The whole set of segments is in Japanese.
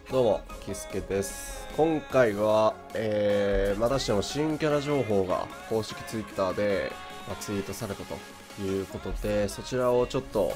どうも、キスケです。今回は、またしても新キャラ情報が公式ツイッターで、ツイートされたということで、そちらをちょっと、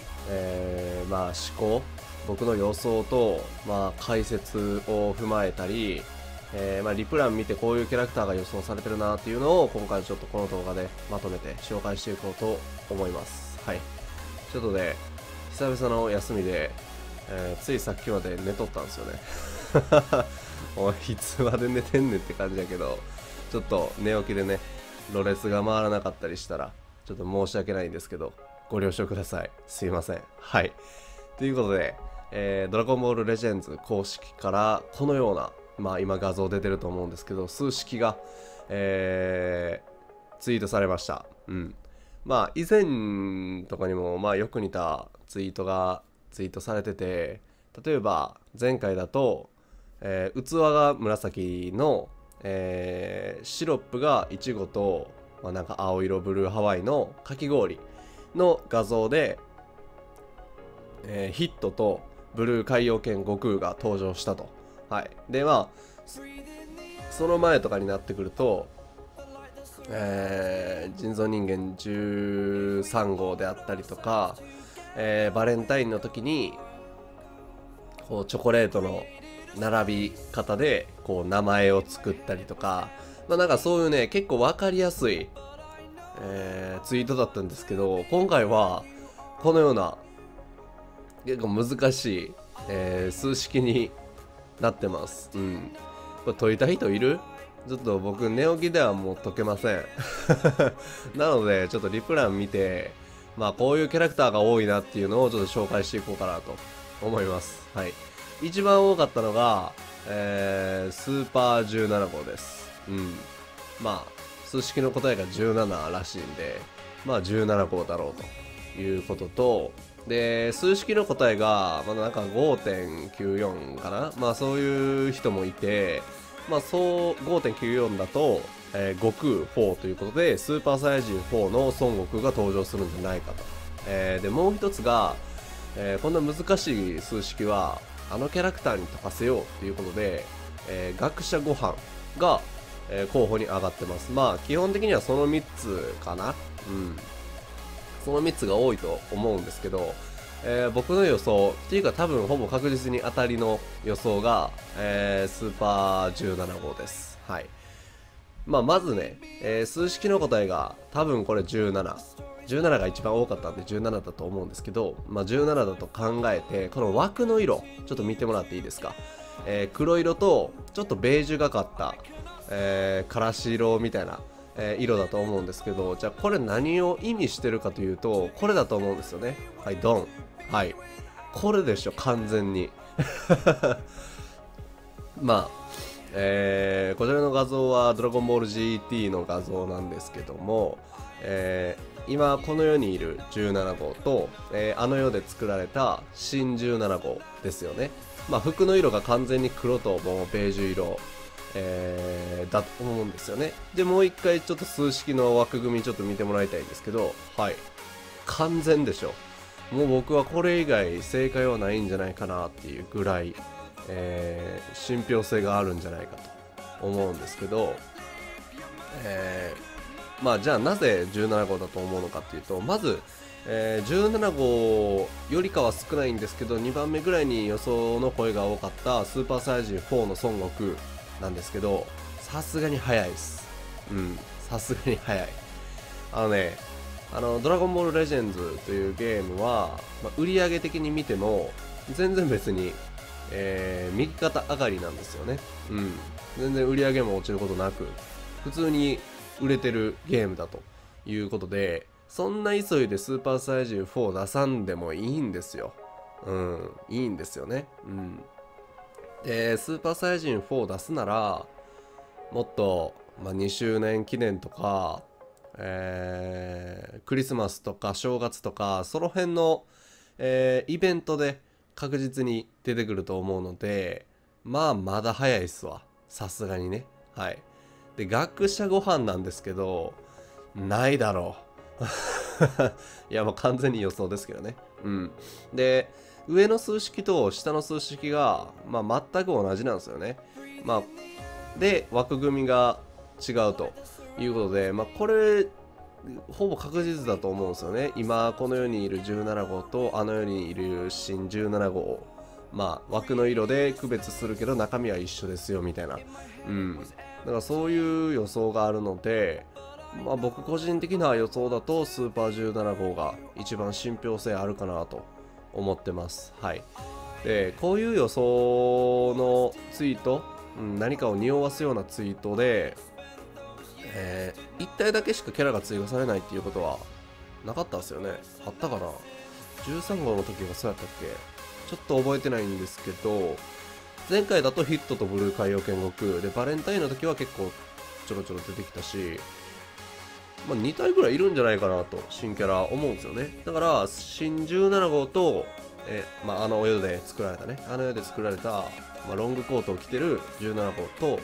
僕の予想と、解説を踏まえたり、リプラン見てこういうキャラクターが予想されてるなっていうのを今回ちょっとこの動画でまとめて紹介していこうと思います。はい。ちょっとね、久々の休みで、ついさっきまで寝とったんですよね。おい、いつまで寝てんねんって感じだけど、ちょっと寝起きでね、ろれつが回らなかったりしたら、ちょっと申し訳ないんですけど、ご了承ください。すいません。はい。ということで、ドラゴンボールレジェンズ公式からこのような、今画像出てると思うんですけど、数式が、ツイートされました。うん。以前とかにも、よく似たツイートがツイートされてて、例えば前回だと、器が紫の、シロップがイチゴと、なんか青色ブルーハワイのかき氷の画像で、ヒットとブルー海洋圏悟空が登場したと。はい。で、その前とかになってくると、人造人間13号であったりとか、バレンタインの時にこうチョコレートの並び方でこう名前を作ったりとか、なんかそういうね結構分かりやすい、ツイートだったんですけど、今回はこのような結構難しい、数式になってます。うん。これ解いた人いる？ちょっと僕寝起きではもう解けません。なのでちょっとリプラン見て、こういうキャラクターが多いなっていうのをちょっと紹介していこうかなと思います。はい。一番多かったのが、スーパー17号です。うん。数式の答えが17らしいんで、17号だろうということと、で、数式の答えが、なんか5.94かな、そういう人もいて、5.94だと、悟空4ということで、スーパーサイヤ人4の孫悟空が登場するんじゃないかと。で、もう一つが、こんな難しい数式は、あのキャラクターに解かせようということで、学者ご飯が、候補に上がってます。基本的にはその3つかな。うん。その3つが多いと思うんですけど、僕の予想っていうか多分ほぼ確実に当たりの予想が、スーパー17号です。はい。まずね、数式の答えが多分これ17。17が一番多かったんで17だと思うんですけど、17だと考えて、この枠の色、ちょっと見てもらっていいですか。黒色とちょっとベージュがかった、からし色みたいな、色だと思うんですけど、じゃあこれ何を意味してるかというと、これだと思うんですよね。はい、ドン。はい。これでしょ、完全に。まあ、こちらの画像はドラゴンボール GT の画像なんですけども、今この世にいる17号と、あの世で作られた新17号ですよね。服の色が完全に黒ともうベージュ色、だと思うんですよね。で、もう一回ちょっと数式の枠組みちょっと見てもらいたいんですけど、はい。完全でしょ。もう僕はこれ以外正解はないんじゃないかなっていうぐらい、信憑性があるんじゃないかと思うんですけど、じゃあなぜ17号だと思うのかっていうと、まず、17号よりかは少ないんですけど2番目ぐらいに予想の声が多かったスーパーサイヤ人4の孫悟空なんですけど、さすがに早いです。うん、さすがに早い。ドラゴンボールレジェンズというゲームは、売上的に見ても全然別に、右肩上がりなんですよね。うん、全然売り上げも落ちることなく普通に売れてるゲームだということで、そんな急いでスーパーサイヤ人4出さんでもいいんですよ。うん、いいんですよね。うん。で、スーパーサイヤ人4出すなら、もっと、2周年記念とか、クリスマスとか正月とか、その辺の、イベントで確実に出てくると思うので、まだ早いっすわ。さすがにね。はい。で、学者ご飯なんですけど、ないだろう。 いや、もう完全に予想ですけどね。うん。で、上の数式と下の数式が、まあ、全く同じなんですよね。まあ、で、枠組みが違うということで、まあ、これ、ほぼ確実だと思うんですよね。今、この世にいる17号と、あの世にいる新17号。まあ、枠の色で区別するけど、中身は一緒ですよ、みたいな。うん。だからそういう予想があるので、まあ、僕個人的な予想だとスーパー17号が一番信憑性あるかなと思ってます。はい。で、こういう予想のツイート、何かを匂わすようなツイートで、1体だけしかキャラが追加されないっていうことはなかったんですよね。あったかな？ 13 号の時がそうやったっけ？ちょっと覚えてないんですけど、前回だとヒットとブルー海洋剣国で、バレンタインの時は結構ちょろちょろ出てきたし、まあ、2体ぐらいいるんじゃないかなと新キャラ思うんですよね。だから新17号と、まあ、あの世で作られたね、あの世で作られた、まあ、ロングコートを着てる17号と、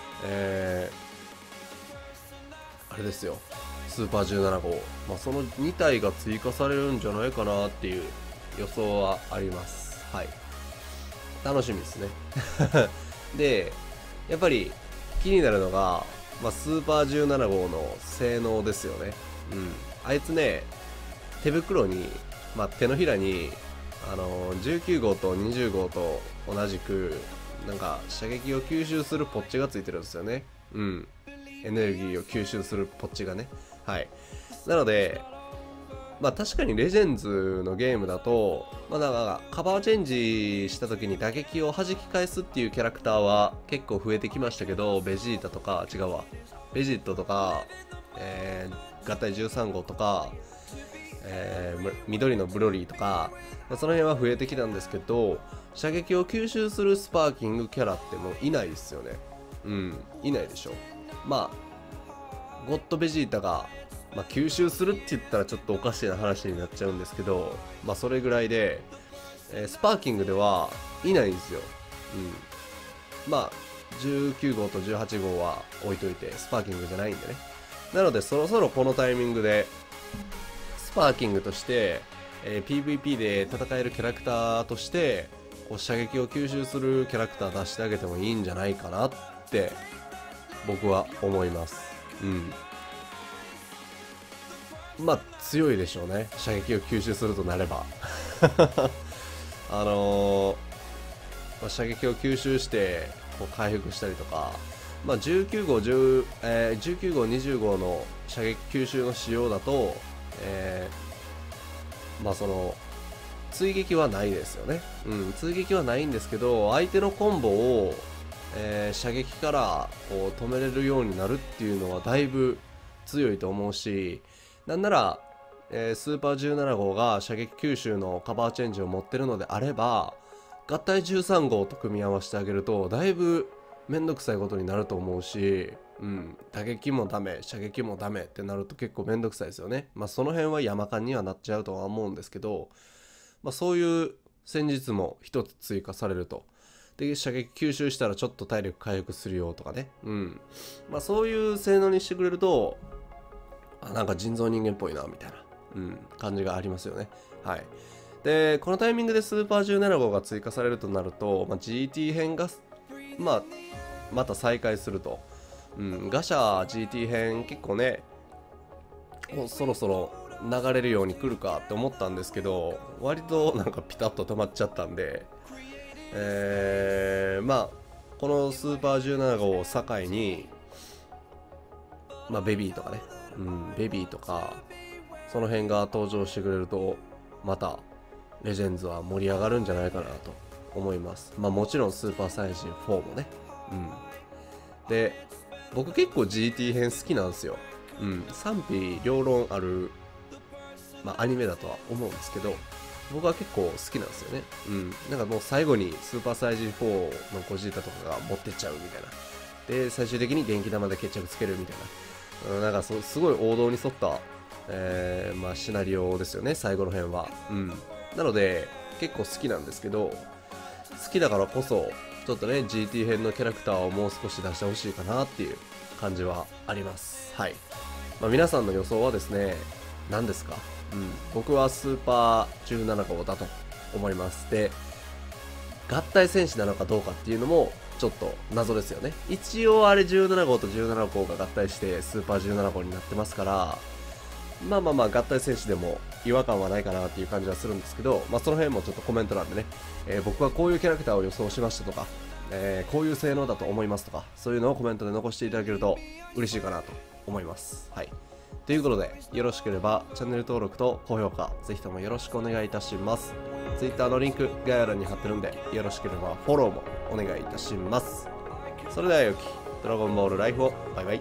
あれですよ、スーパー17号、まあ、その2体が追加されるんじゃないかなっていう予想はあります。はい、楽しみですね。で、やっぱり気になるのが、まあ、スーパー17号の性能ですよね。あいつね、手袋に、まあ、手のひらに、19号と20号と同じく、なんか射撃を吸収するポッチがついてるんですよね。エネルギーを吸収するポッチがね。はい。なので、まあ確かにレジェンズのゲームだと、まあなんかカバーチェンジした時に打撃を弾き返すっていうキャラクターは結構増えてきましたけど、ベジータとか、違うわ。ベジットとか、合体13号とか、緑のブロリーとか、まあ、その辺は増えてきたんですけど、射撃を吸収するスパーキングキャラってもういないですよね。いないでしょ。まあ、ゴッドベジータが、まあ、吸収するって言ったらちょっとおかしいな話になっちゃうんですけど、まあそれぐらいで、スパーキングではいないんですよ。まあ、19号と18号は置いといて、スパーキングじゃないんでね。なのでそろそろこのタイミングで、スパーキングとして、PVP で戦えるキャラクターとして、こう射撃を吸収するキャラクター出してあげてもいいんじゃないかなって僕は思います。まあ強いでしょうね、射撃を吸収するとなれば。まあ、射撃を吸収してこう回復したりとか、まあ、19号、19号、20号の射撃吸収の仕様だと、まあその追撃はないですよね。追撃はないんですけど、相手のコンボを、射撃からこう止めれるようになるっていうのはだいぶ強いと思うし、なんなら、スーパー17号が射撃吸収のカバーチェンジを持ってるのであれば、合体13号と組み合わせてあげるとだいぶめんどくさいことになると思うし、打撃もダメ、射撃もダメってなると結構めんどくさいですよね。まあその辺は山間にはなっちゃうとは思うんですけど、まあそういう戦術も一つ追加されると。で、射撃吸収したらちょっと体力回復するよとかね。まあそういう性能にしてくれると、なんか人造人間っぽいなみたいな、感じがありますよね。はい。で、このタイミングでスーパー17号が追加されるとなると、まあ、GT 編が、まあ、また再開すると。ガシャ GT 編結構ね、そろそろ流れるように来るかって思ったんですけど、割となんかピタッと止まっちゃったんで、まあ、このスーパー17号を境に、まあ、ベビーとかね、ベビーとか、その辺が登場してくれると、また、レジェンズは盛り上がるんじゃないかなと思います。まあもちろんスーパーサイヤ人4もね。で、僕結構 GT 編好きなんですよ。賛否両論ある、まあアニメだとは思うんですけど、僕は結構好きなんですよね。なんかもう最後にスーパーサイヤ人4のゴジータとかが持ってっちゃうみたいな。で、最終的に電気玉で決着つけるみたいな。なんかすごい王道に沿った、まあシナリオですよね、最後の辺は。なので結構好きなんですけど、好きだからこそちょっとね GT 編のキャラクターをもう少し出してほしいかなっていう感じはあります。はい。まあ、皆さんの予想はですね、 何ですか？僕はスーパー17号だと思います。で、合体戦士なのかどうかっていうのもちょっと謎ですよね。一応あれ17号と17号が合体してスーパー17号になってますから、まあ合体戦士でも違和感はないかなっていう感じはするんですけど、その辺もちょっとコメント欄でね、僕はこういうキャラクターを予想しましたとか、こういう性能だと思いますとか、そういうのをコメントで残していただけると嬉しいかなと思います。はい。ということで、よろしければチャンネル登録と高評価、ぜひともよろしくお願いいたします。Twitter のリンク概要欄に貼ってるんで、よろしければフォローもお願いいたします。それでは良きドラゴンボールライフを。バイバイ。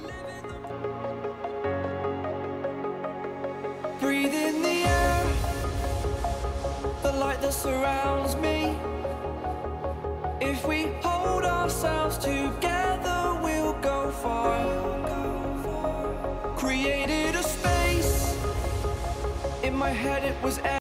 Breathe in the air, the light that surrounds me. If we hold ourselves together, we'll go far. Created a space in my head, it was